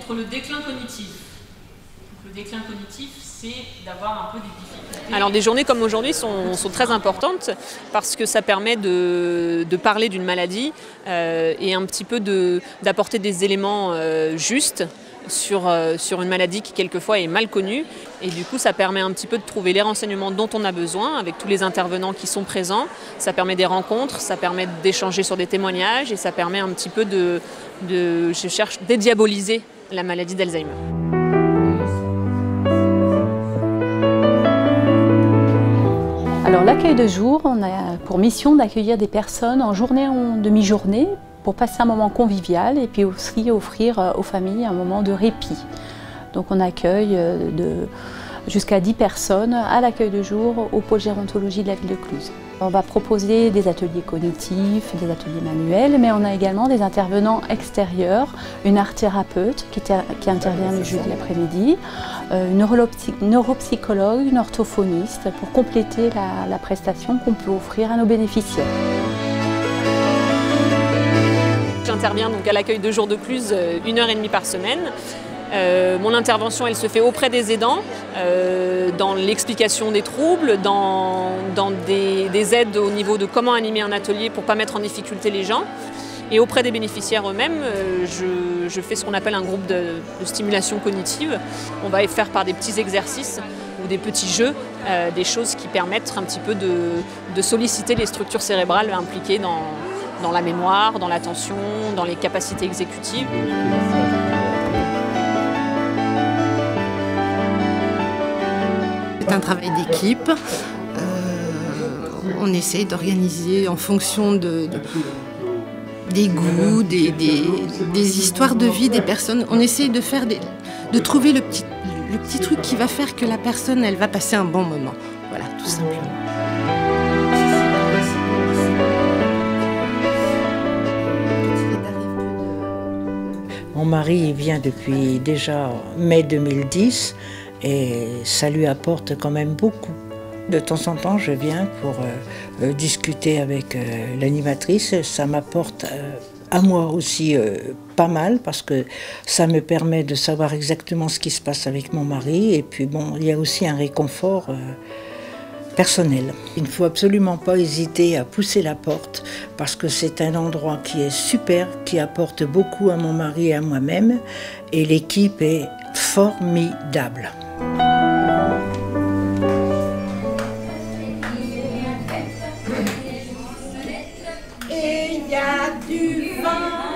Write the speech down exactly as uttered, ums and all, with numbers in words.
contre le déclin cognitif. Donc, le déclin cognitif, c'est d'avoir un peu des difficultés. Alors des journées comme aujourd'hui sont, sont très importantes parce que ça permet de, de parler d'une maladie euh, et un petit peu d'apporter des éléments euh, justes sur, euh, sur une maladie qui quelquefois est mal connue. Et du coup ça permet un petit peu de trouver les renseignements dont on a besoin avec tous les intervenants qui sont présents. Ça permet des rencontres, ça permet d'échanger sur des témoignages et ça permet un petit peu de, de je cherche, dédiaboliser la maladie d'Alzheimer. Alors l'accueil de jour, on a pour mission d'accueillir des personnes en journée ou en demi-journée pour passer un moment convivial et puis aussi offrir aux familles un moment de répit. Donc on accueille jusqu'à dix personnes à l'accueil de jour au pôle gérontologie de la ville de Cluses. On va proposer des ateliers cognitifs, des ateliers manuels, mais on a également des intervenants extérieurs, une art thérapeute qui, qui intervient le jeudi après-midi, une neuropsychologue, une orthophoniste pour compléter la, la prestation qu'on peut offrir à nos bénéficiaires. J'interviens donc à l'accueil de jour de Cluses une heure et demie par semaine. Euh, mon intervention elle se fait auprès des aidants, euh, dans l'explication des troubles, dans, dans des, des aides au niveau de comment animer un atelier pour ne pas mettre en difficulté les gens. Et auprès des bénéficiaires eux-mêmes, euh, je, je fais ce qu'on appelle un groupe de, de stimulation cognitive. On va faire par des petits exercices ou des petits jeux, euh, des choses qui permettent un petit peu de, de solliciter les structures cérébrales impliquées dans, dans la mémoire, dans l'attention, dans les capacités exécutives. C'est un travail d'équipe. Euh, on essaye d'organiser en fonction de, de, des goûts, des, des, des histoires de vie des personnes. On essaye de, faire des, de trouver le petit, le petit truc qui va faire que la personne elle va passer un bon moment. Voilà, tout simplement. Mon mari vient depuis déjà mai deux mille dix. Et ça lui apporte quand même beaucoup. De temps en temps, je viens pour euh, discuter avec euh, l'animatrice. Ça m'apporte euh, à moi aussi euh, pas mal parce que ça me permet de savoir exactement ce qui se passe avec mon mari. Et puis bon, il y a aussi un réconfort euh, personnel. Il ne faut absolument pas hésiter à pousser la porte parce que c'est un endroit qui est super, qui apporte beaucoup à mon mari et à moi-même. Et l'équipe est formidable. Et il y a du vin.